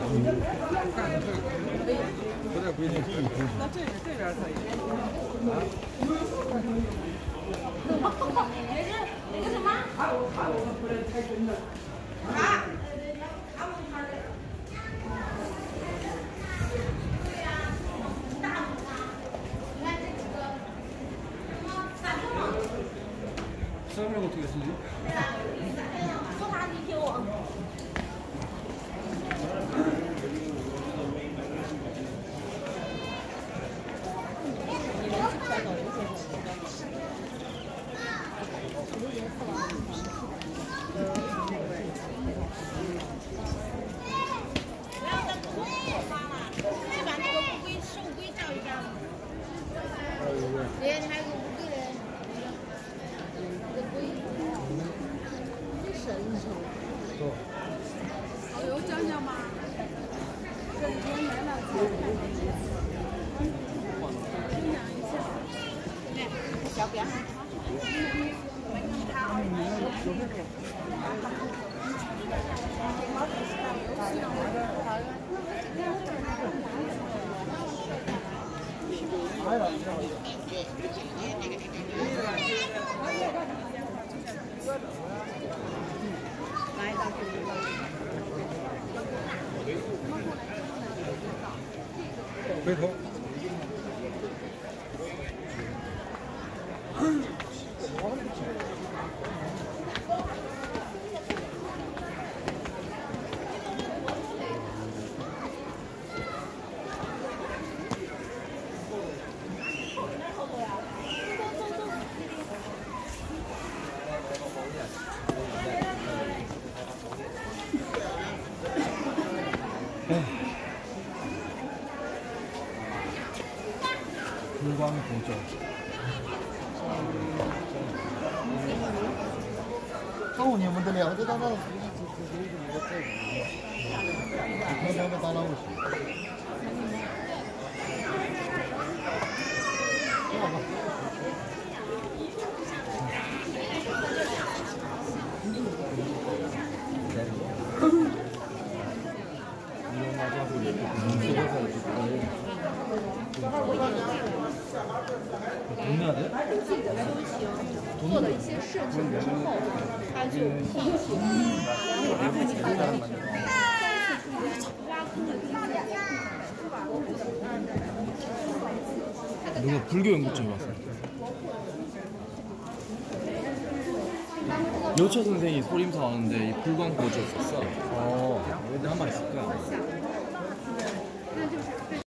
不太规定。 那这边可以。 那个什么？啊？ 썰을 어떻게 쓰지? 네, 잘 먹을래.有讲讲吗？这里面来了，分享一下。来，小边。 回头。불광 보조. 上你们这两个当当，刚刚当当不行。 돈 내야 돼? 做了一些事情之后，他就放弃了，然后你把它再次挖空了地方。 누가 불교 연구소에 왔어? 여차 선생이 소림사 왔는데 이 불광 보조였었어. 여기 한번 있을 거야.